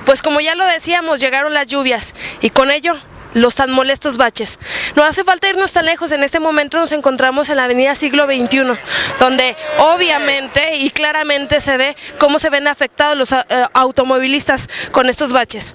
Pues como ya lo decíamos, llegaron las lluvias y con ello los tan molestos baches. No hace falta irnos tan lejos, en este momento nos encontramos en la avenida Siglo XXI, donde obviamente y claramente se ve cómo se ven afectados los automovilistas con estos baches.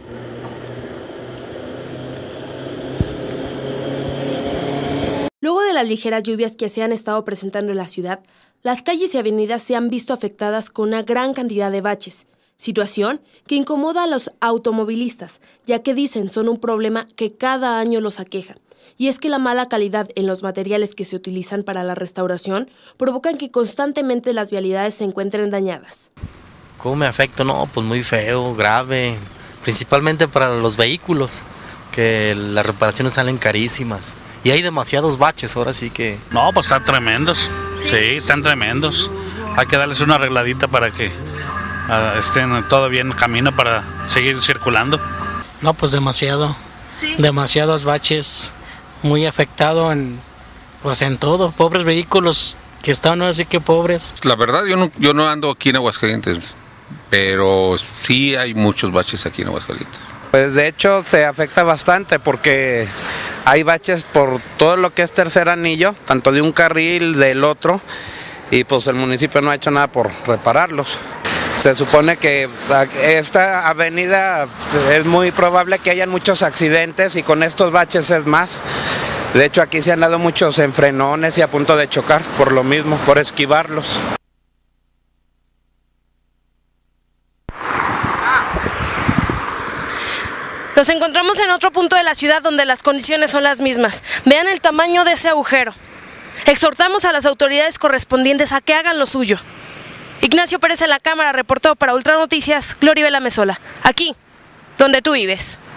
Luego de las ligeras lluvias que se han estado presentando en la ciudad, las calles y avenidas se han visto afectadas con una gran cantidad de baches, situación que incomoda a los automovilistas, ya que dicen son un problema que cada año los aqueja. Y es que la mala calidad en los materiales que se utilizan para la restauración provocan que constantemente las vialidades se encuentren dañadas. ¿Cómo me afecta? No, pues muy feo, grave, principalmente para los vehículos, que las reparaciones salen carísimas. Y hay demasiados baches, ahora sí que... No, pues están tremendos, sí, están tremendos. Hay que darles una arregladita para que estén todo bien en camino para seguir circulando. No, pues demasiado, ¿sí? Demasiados baches, muy afectado en todo, pobres vehículos que están así que pobres. La verdad yo no ando aquí en Aguascalientes, pero sí hay muchos baches aquí en Aguascalientes. Pues de hecho se afecta bastante porque hay baches por todo lo que es tercer anillo, tanto de un carril, del otro, y pues el municipio no ha hecho nada por repararlos. Se supone que esta avenida es muy probable que hayan muchos accidentes y con estos baches es más. De hecho aquí se han dado muchos enfrenones y a punto de chocar por lo mismo, por esquivarlos. Nos encontramos en otro punto de la ciudad donde las condiciones son las mismas. Vean el tamaño de ese agujero. Exhortamos a las autoridades correspondientes a que hagan lo suyo. Ignacio Pérez en la cámara, reportó para Ultra Noticias, Gloribela Mesola, aquí, donde tú vives.